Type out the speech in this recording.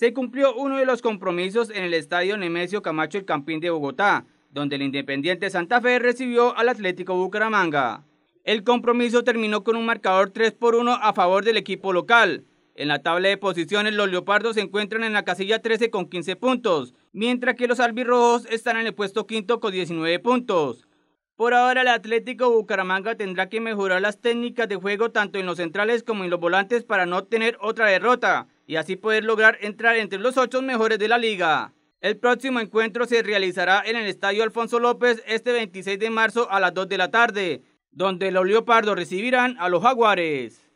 Se cumplió uno de los compromisos en el estadio Nemesio Camacho El Campín de Bogotá, donde el Independiente Santa Fe recibió al Atlético Bucaramanga. El compromiso terminó con un marcador 3-1 a favor del equipo local. En la tabla de posiciones, los leopardos se encuentran en la casilla 13 con 15 puntos, mientras que los albirrojos están en el puesto quinto con 19 puntos. Por ahora, el Atlético Bucaramanga tendrá que mejorar las técnicas de juego tanto en los centrales como en los volantes para no tener otra derrota y así poder lograr entrar entre los 8 mejores de la liga. El próximo encuentro se realizará en el Estadio Alfonso López este 26 de marzo a las 2 de la tarde, donde los leopardos recibirán a los jaguares.